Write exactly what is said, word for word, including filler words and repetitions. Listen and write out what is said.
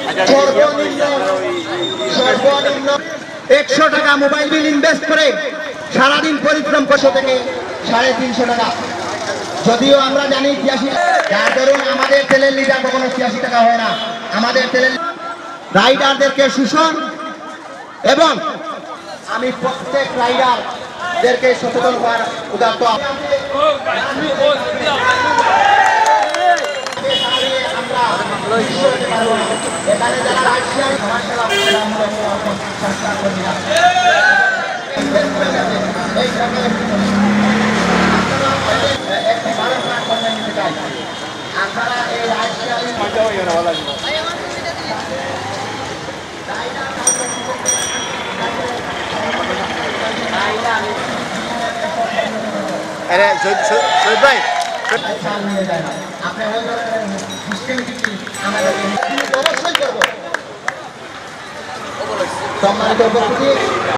সর্বনিম্ন সর্বনিম্ন একশো টাকা মোবাইল বিল ইনভেস্ট করে সারাদিন পরিশ্রম করছে থেকে সাড়ে তিনশো টাকা। যদিও আমরা জানি ছিয়াশি, যার ধরুন আমাদের তেলের লিটার কখনো ছিয়াশি টাকা হয় না। আমাদের তেলের রাইডারদেরকে শোষণ, এবং আমি প্রত্যেক রাইডারদেরকে সচেতন করার উদাত্ত এখানে যারা রাশিয়ান আপনারা এই রাশিয়ান আরে শহীদ ভাই আপনি অবশ্যই করবো সম্মানিত উপস্থিতি।